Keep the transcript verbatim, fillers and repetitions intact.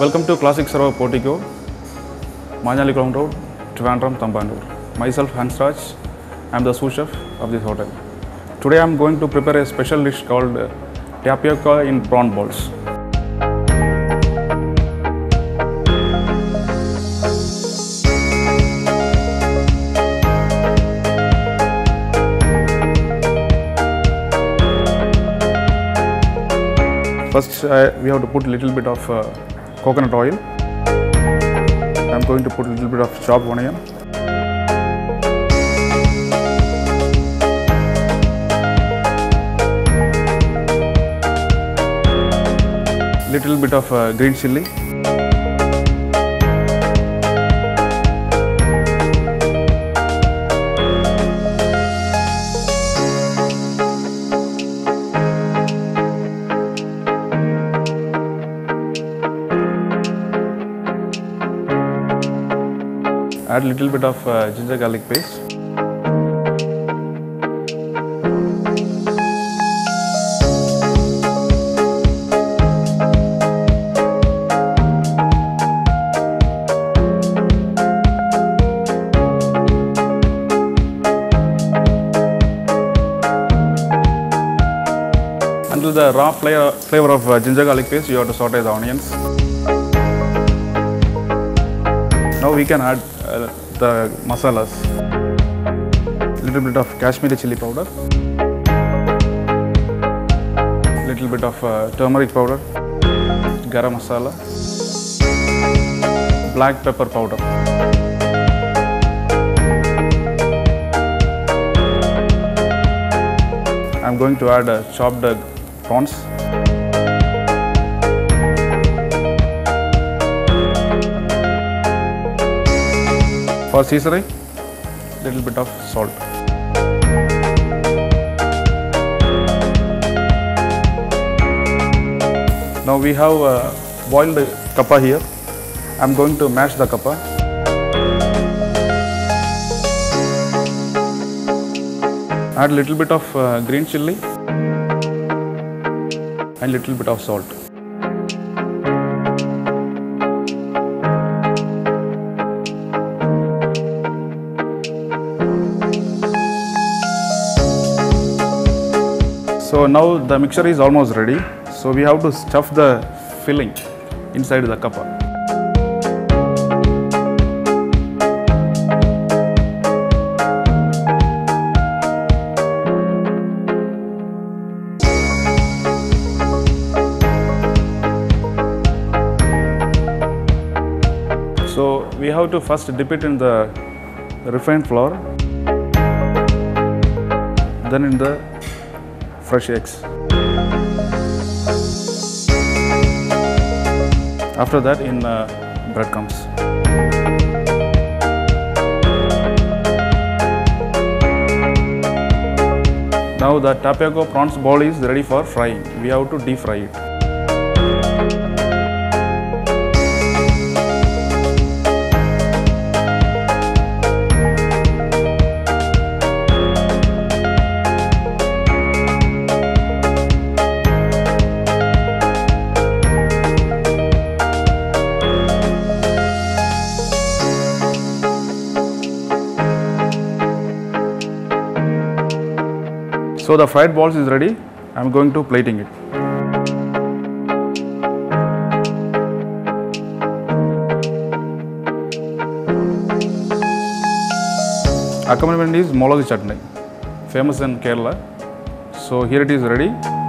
Welcome to Classic Serva Portico, Manjalikulam Road, Trivandrum, Thambanur. Myself Hansraj, I am the sous chef of this hotel. Today I am going to prepare a special dish called uh, tapioca in prawn balls. First, uh, we have to put a little bit of uh, coconut oil. I am going to put a little bit of chopped onion. Little bit of uh, green chilli. Add little bit of uh, ginger garlic paste. Until the raw flavor of uh, ginger garlic paste, you have to saute the onions. Now we can add uh, the masalas. Little bit of Kashmiri chili powder. Little bit of uh, turmeric powder. Garam masala. Black pepper powder. I am going to add uh, chopped uh, prawns. For seasoning, little bit of salt. Now we have uh, boiled kappa here. I am going to mash the kappa. Add little bit of uh, green chilli and little bit of salt. So now the mixture is almost ready. So we have to stuff the filling inside the kappa. So we have to first dip it in the refined flour, then in the fresh eggs. After that, in uh, breadcrumbs. Now the tapioca prawns ball is ready for frying. We have to deep fry it. So the fried balls is ready. I am going to plating it. Accompaniment is Molagi chutney, famous in Kerala. So here it is ready.